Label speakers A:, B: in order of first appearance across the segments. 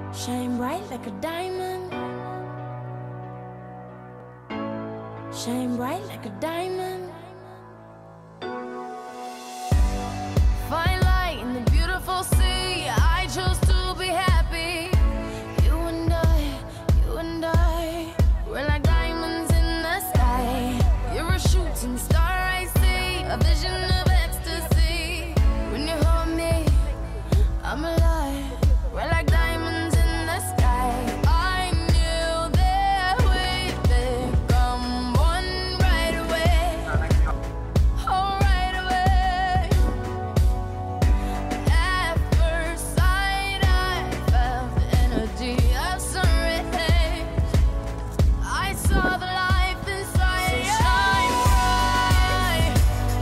A: Shine bright like a diamond. Shine bright like a diamond. Fine light in the beautiful sea. I chose to be happy. You and I, we're like diamonds in the sky. You're a shooting star, I see, a vision of ecstasy. When you hold me, I'm alive. We're like diamonds in the sky. I knew that we'd become one right away. Oh, right away. At first sight, I felt the energy of sun rays. I saw the life inside you. Shine bright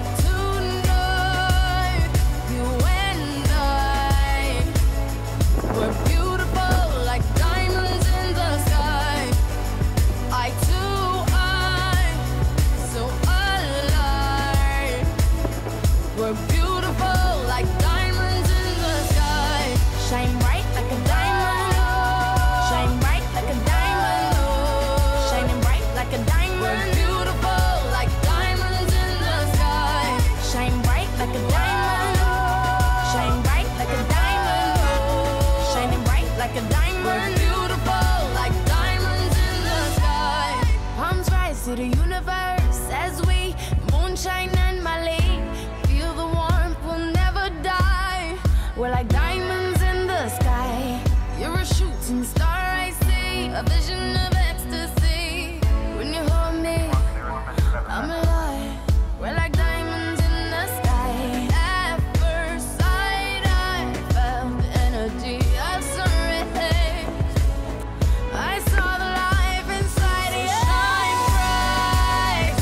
A: tonight. You and I, we're beautiful like diamonds in the sky. I too, I'm so alive. We're beautiful like diamonds in the sky. Shine bright like a diamond. Shine bright like a diamond. Shining bright like a diamond. We're beautiful like diamonds in the sky. Shine bright like a diamond. Shine bright like a diamond. Shining bright like a diamond. We're beautiful like diamonds in the sky. Palms rise to the universe as we moonshine and Mali. Feel the warmth, we'll never die. We're like diamonds in the sky. You're a shooting star, I see, a vision of ecstasy. When you hold me, I'm alive. We're like diamonds in the sky. At first sight, I felt the energy of sun rays. I saw the life inside you. Shine bright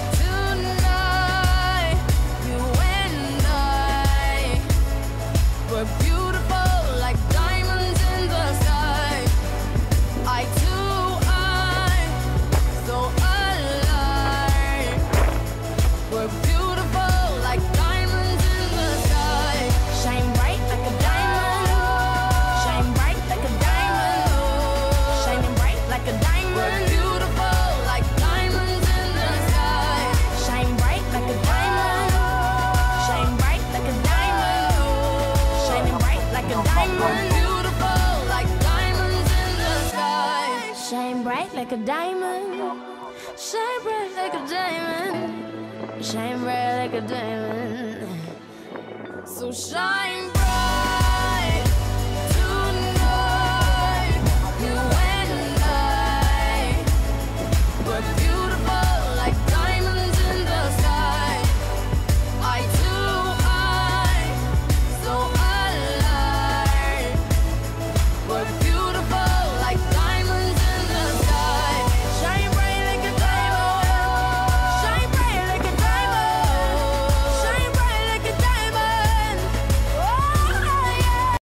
A: tonight. You and I, we're beautiful like diamonds in the sky. I too, I'm so alive. We're beautiful like diamonds in the sky. Shine bright like a diamond. Shine bright like a diamond. Shining bright like a diamond. We're beautiful like diamonds in the sky. Shine bright like a diamond. Shine bright like a diamond. Shining bright like a diamond. Beautiful like diamonds in the sky. Shine bright like a diamond. Shine bright like a diamond. Shine bright like a diamond. So shine bright.